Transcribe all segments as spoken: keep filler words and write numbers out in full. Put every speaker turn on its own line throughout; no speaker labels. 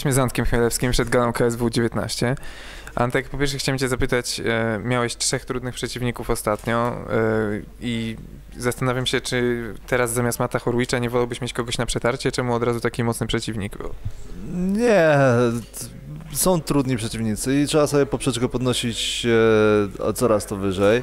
Rozmawialiśmy z Antkiem Chmielewskim przed galą K S W dziewiętnaście. Antek, po pierwsze chciałem cię zapytać, e, miałeś trzech trudnych przeciwników ostatnio e, i zastanawiam się, czy teraz zamiast Mata Horwicza nie wolałbyś mieć kogoś na przetarcie, czemu od razu taki mocny przeciwnik był?
Nie, są trudni przeciwnicy i trzeba sobie poprzeczkę podnosić e, coraz to wyżej.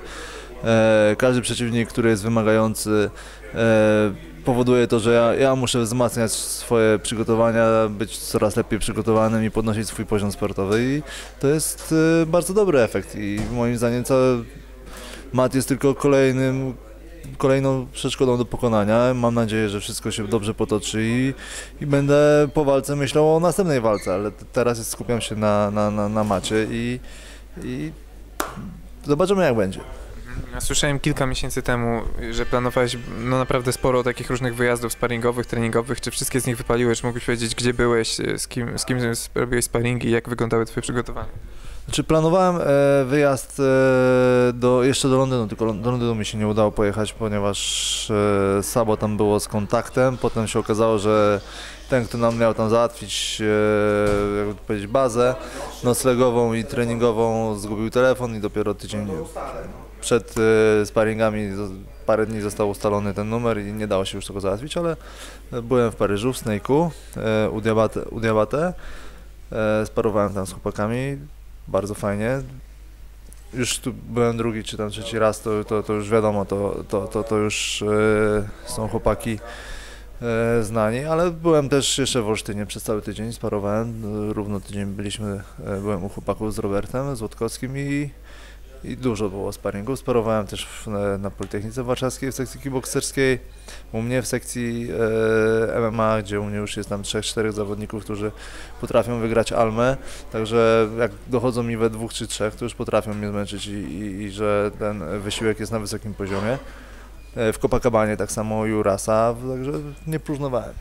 E, każdy przeciwnik, który jest wymagający, e, powoduje to, że ja, ja muszę wzmacniać swoje przygotowania, być coraz lepiej przygotowanym i podnosić swój poziom sportowy i to jest e, bardzo dobry efekt i moim zdaniem cały Mat jest tylko kolejnym, kolejną przeszkodą do pokonania. Mam nadzieję, że wszystko się dobrze potoczy i, i będę po walce myślał o następnej walce, ale teraz skupiam się na, na, na, na Macie i, i zobaczymy jak będzie.
Ja słyszałem kilka miesięcy temu, że planowałeś no naprawdę sporo takich różnych wyjazdów sparingowych, treningowych. Czy wszystkie z nich wypaliły? Czy mógłbyś powiedzieć, gdzie byłeś, z kim, z kim robiłeś sparingi i jak wyglądały twoje przygotowania?
Znaczy planowałem e, wyjazd e, do, jeszcze do Londynu, tylko do Londynu mi się nie udało pojechać, ponieważ e, słabo tam było z kontaktem. Potem się okazało, że ten, kto nam miał tam załatwić, e, jakby powiedzieć, bazę noclegową i treningową, zgubił telefon i dopiero tydzień przed e, sparingami parę dni został ustalony ten numer i nie dało się już tego załatwić, ale byłem w Paryżu, w Snake'u, e, u Diabate, u Diabate. E, sparowałem tam z chłopakami. Bardzo fajnie. Już tu byłem drugi czy tam trzeci raz, to, to, to już wiadomo, to, to, to, to już e, są chłopaki e, znani, ale byłem też jeszcze w Olsztynie przez cały tydzień, sparowałem, równo tydzień byliśmy, e, byłem u chłopaków z Robertem, z Łotkowskim i, i dużo było sparingów. Sparowałem też w, na Politechnice Warszawskiej w sekcji kickbokserskiej, u mnie w sekcji e, M M A, gdzie u mnie już jest tam trzech, czterech zawodników, którzy potrafią wygrać Almę, także jak dochodzą mi we dwóch czy trzech, to już potrafią mnie zmęczyć i, i, i że ten wysiłek jest na wysokim poziomie. E, w Copacabanie tak samo u Jurasa, także nie próżnowałem.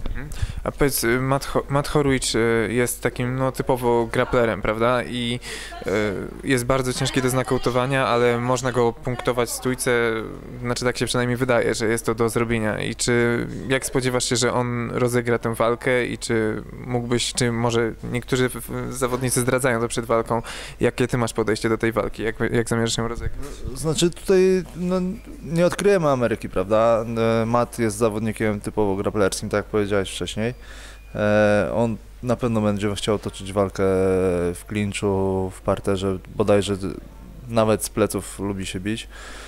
A powiedz, Matt, Ho Matt Horwicz jest takim no, typowo grapplerem, prawda? I y, jest bardzo ciężki do znakautowania, ale można go punktować w stójce, znaczy tak się przynajmniej wydaje, że jest to do zrobienia. I czy jak spodziewasz się, że on rozegra tę walkę i czy mógłbyś, czy może niektórzy zawodnicy zdradzają to przed walką, jakie ty masz podejście do tej walki, jak, jak zamierzasz ją rozegrać?
Znaczy tutaj no, nie odkryjemy Ameryki, prawda? Matt jest zawodnikiem typowo grapplerskim, tak jak powiedziałeś wcześniej. E, on na pewno będzie chciał toczyć walkę w klinczu, w parterze, bodajże nawet z pleców lubi się bić.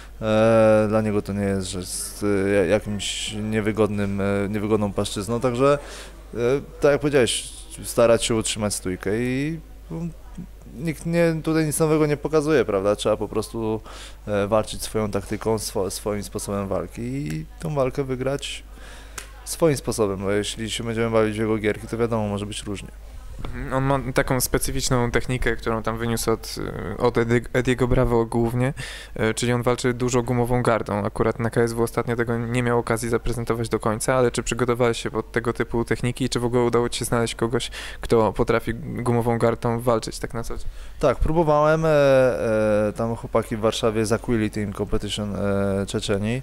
E, dla niego to nie jest, że z e, jakimś niewygodnym, e, niewygodną płaszczyzną, także e, tak jak powiedziałeś, starać się utrzymać stójkę i um, nikt nie, tutaj nic nowego nie pokazuje, prawda? Trzeba po prostu e, walczyć swoją taktyką, swo, swoim sposobem walki i tą walkę wygrać swoim sposobem, bo jeśli się będziemy bawić w jego gierki, to wiadomo, może być różnie.
On ma taką specyficzną technikę, którą tam wyniósł od, od Ediego Bravo głównie, czyli on walczy dużo gumową gardą. Akurat na K S W ostatnio tego nie miał okazji zaprezentować do końca, ale czy przygotowałeś się pod tego typu techniki, czy w ogóle udało ci się znaleźć kogoś, kto potrafi gumową gardą walczyć tak na co dzień?
Tak, próbowałem, e, e, tam chłopaki w Warszawie z Aquili Team Competition e, Czeczenii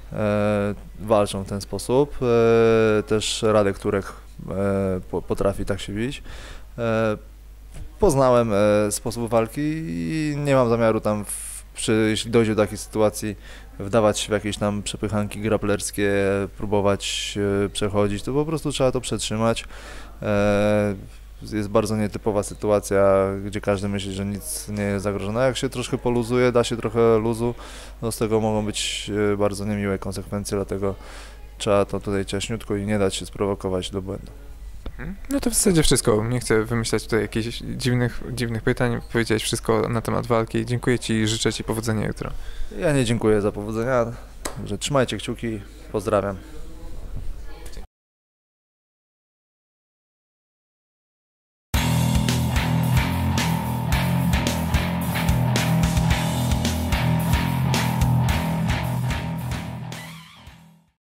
e, walczą w ten sposób, e, też Radek Turek e, po, potrafi tak się bić. E, poznałem e, sposób walki i nie mam zamiaru tam, w, przy, jeśli dojdzie do takiej sytuacji, wdawać się w jakieś tam przepychanki grapplerskie, próbować e, przechodzić, to po prostu trzeba to przetrzymać. E, Jest bardzo nietypowa sytuacja, gdzie każdy myśli, że nic nie jest zagrożone. Jak się troszkę poluzuje, da się trochę luzu, no z tego mogą być bardzo niemiłe konsekwencje, dlatego trzeba to tutaj ciaśniutko i nie dać się sprowokować do błędu.
No to w zasadzie wszystko. Nie chcę wymyślać tutaj jakichś dziwnych, dziwnych pytań. Powiedziałeś wszystko na temat walki. Dziękuję ci i życzę ci powodzenia jutro.
Ja nie dziękuję za powodzenia, że trzymajcie kciuki, pozdrawiam.